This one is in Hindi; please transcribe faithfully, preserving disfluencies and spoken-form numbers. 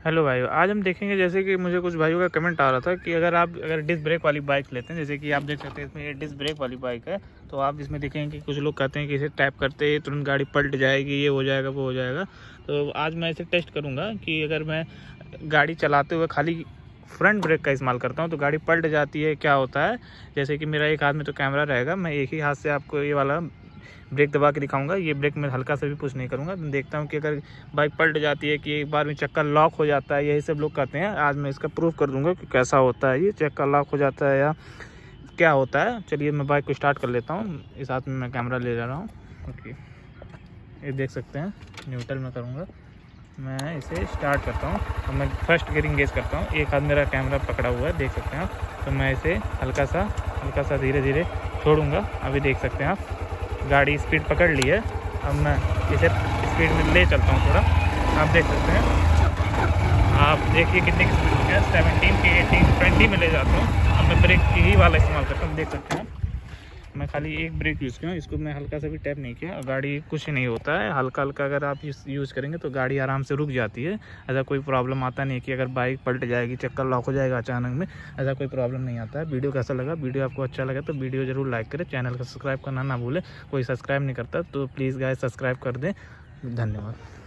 हेलो भाइयों, आज हम देखेंगे जैसे कि मुझे कुछ भाइयों का कमेंट आ रहा था कि अगर आप अगर डिस्क ब्रेक वाली बाइक लेते हैं, जैसे कि आप देख सकते हैं इसमें ये डिस्क ब्रेक वाली बाइक है, तो आप इसमें देखेंगे कि कुछ लोग कहते हैं कि इसे टैप करते ही तुरंत गाड़ी पलट जाएगी, ये हो जाएगा वो हो जाएगा। तो आज मैं इसे टेस्ट करूँगा कि अगर मैं गाड़ी चलाते हुए खाली फ्रंट ब्रेक का इस्तेमाल करता हूँ तो गाड़ी पलट जाती है, क्या होता है। जैसे कि मेरा एक हाथ में तो कैमरा रहेगा, मैं एक ही हाथ से आपको ये वाला ब्रेक दबा के दिखाऊंगा। ये ब्रेक में हल्का सा भी पुश नहीं करूंगा। तो देखता हूँ कि अगर बाइक पलट जाती है कि एक बार में चक्का लॉक हो जाता है, यही सब लोग कहते हैं। आज मैं इसका प्रूफ कर दूंगा कि कैसा होता है, ये चक्का लॉक हो जाता है या क्या होता है। चलिए मैं बाइक को स्टार्ट कर लेता हूँ। इस हाथ में मैं कैमरा ले जा रहा हूँ। ओके, ये देख सकते हैं न्यूट्रल में करूँगा। मैं इसे स्टार्ट करता हूँ और मैं फर्स्ट गियरिंग गेज करता हूँ। एक हाथ मेरा कैमरा पकड़ा हुआ है, देख सकते हैं आप। तो मैं इसे हल्का सा हल्का सा धीरे धीरे छोड़ूंगा। अभी देख सकते हैं आप गाड़ी स्पीड पकड़ ली है। अब मैं इसे स्पीड में ले चलता हूँ थोड़ा। आप देख सकते हैं, आप देखिए कितनी की स्पीड है, सेवनटीन की एटीन ट्वेंटी में ले जाता हूँ। अब मैं ब्रेक की ही वाला इस्तेमाल करता हूँ। देख सकते हैं मैं खाली एक ब्रेक यूज़ किया हूँ, इसको मैं हल्का सा भी टैप नहीं किया। गाड़ी कुछ नहीं होता है, हल्का हल्का अगर आप यूज़ करेंगे तो गाड़ी आराम से रुक जाती है। ऐसा कोई प्रॉब्लम आता नहीं है कि अगर बाइक पलट जाएगी, चक्कर लॉक हो जाएगा अचानक में, ऐसा कोई प्रॉब्लम नहीं आता है। वीडियो कैसा लगा? वीडियो आपको अच्छा लगा तो वीडियो जरूर लाइक करें, चैनल को सब्सक्राइब करना ना भूलें। कोई सब्सक्राइब नहीं करता तो प्लीज़ गाइस सब्सक्राइब कर दें। धन्यवाद।